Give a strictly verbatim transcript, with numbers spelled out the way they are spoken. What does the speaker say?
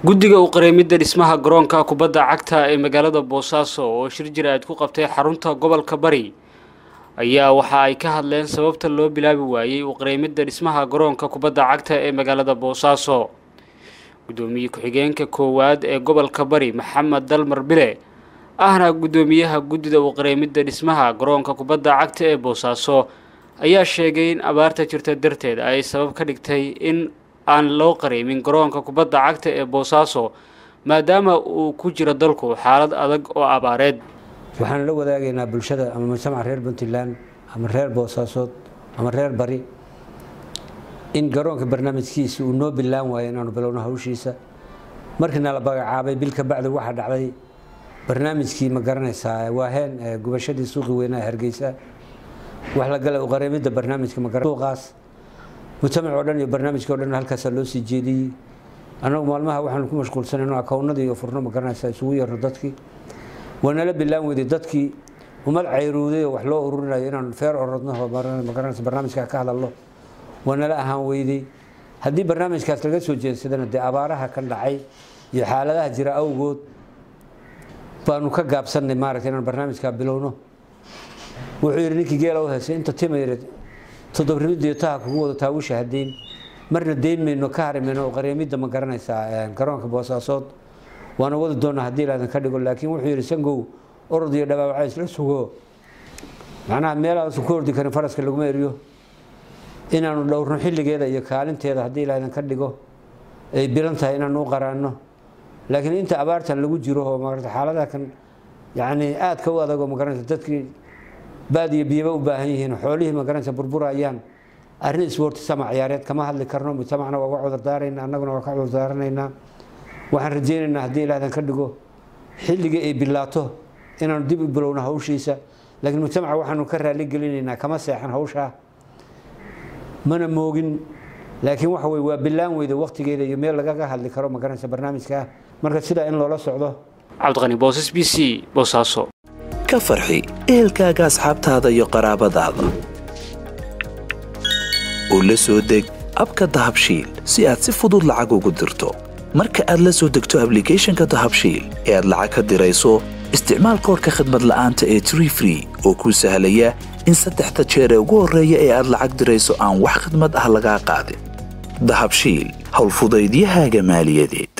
guddiga u qareemida dhismaha garoonka kubadda cagta ee magaalada Boosaaso oo shir jiraad ku qabtay xarunta gobolka Bari ayaa waxa ay ka hadleen sababta loo bilaabi waayay u qareemida dhismaha garoonka kubadda cagta ee magaalada Boosaaso. gudoomiye ku-xigeenka koowaad ee gobolka Bari Maxamed Dalmar Bile ahna gudoomiyaha guddida u qareemida dhismaha garoonka kubadda cagta ee Boosaaso ayaa sheegay in abaarta jirta darteed ay sabab ka dhigtay in aan loo qareemin garoonka kubadda cagta ee Boosaaso maadaama uu ku jiro dalku xaalad adag oo abaareed. waxaan la wadaagaynaa bulshada ama mujtamaca reer Puntland ama reer Boosaaso ama reer Bari in garoonka barnaamijkiisa uu noo bilaan waayo inaanu bilowno hawshiisa markii la bagacaabay bil ka bacdi waxa dhacday barnaamijkii ma garanaysaa waaheen gubashadii suuqi weynaa Hargeysa wax la galay u qareemida barnaamijka ma garanaysaa mujtamac oo dhan iyo barnaamijka oo dhan halkaas loo sii jeediyay anagu maalmaha waxaan ku mashquulsanaynaa akawnadii iyo furno ma garanaysaa isugu yarno dadkii wana la bilaan weeday dadkii umad cayruuday wax loo ururinayo inaan feer orodno ma garanaysaa barnaamijka ka hadalno wana la ahaan weeday haddii barnaamijkaas laga soo jeedsadana de abaaraha kan dhacay iyo xaaladaha jira awgood baanu ka gaabsanay maaragtay inaan barnaamijka bilowno wuxuu yiri ninkii geela u heesay inta timayreed toddobaadii taa kugu wada taawusha hadeen marna deemayno ka harimeyno qareemida ma garanaysaa garoonka Boosaaso waana wada doona hadii la ka dhigo laakiin wuxuu yiri sangow orod iyo dhawaacay isla sugo macnaha meelaha soo koordi karin faraska lagu meeriyo inaanu dhowrno xilligeeda iyo kaalinteeda hadii la ka dhigo ay bilan tahay inaanu qaraano laakiin inta abaartan lagu jiro oo maarta xaaladaha kan yaani aad ka wada adag ma garanaysaa dadkii baadiye biyo u baahan yihiin xoolihii ma garanaysaa burburayaan arrin isboorti sama ciyaareed kama hadli karno mujtamacna waa cudur daarayna annaguna waa ka cudur daaranaynaa waxaan rajaynaynaa haddii ilaahay ka dhigo xilliga ay bilaato inaan dib u bilowno hawshiisa laakiin mujtamaca waxaanu ka raali gelinaynaa kama seexan hawsha mana moogin laakiin waxa way waa bilaan weyda waqtigeeda iyo meel laga hadli karo ma garanaysaa barnaamijka marka sida in loola socdo Cabdiqani Boosas B C Boosaaso ka farxi ehelkaaga asxaabtaada iyo qaraabadaada oo la soo deg abka Dahabshiil si aad si fudud lacag ugu dirto marka aad la soo degto application-ka Dahabshiil ee aad lacag ka dirayso isticmaal koodka khidmad la'aanta ee Tree Free oo kuu sahlaya in saddexda jeer ee ugu horeeya ee aad lacag dirayso aan wax khidmad ah laga qaadin Dahabshiil hawl fudaydiyahaaga maaliyadeed.